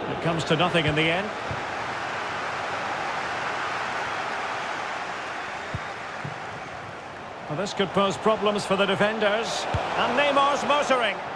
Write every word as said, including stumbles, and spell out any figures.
It comes to nothing in the end. Well, this could pose problems for the defenders. And Neymar's motoring.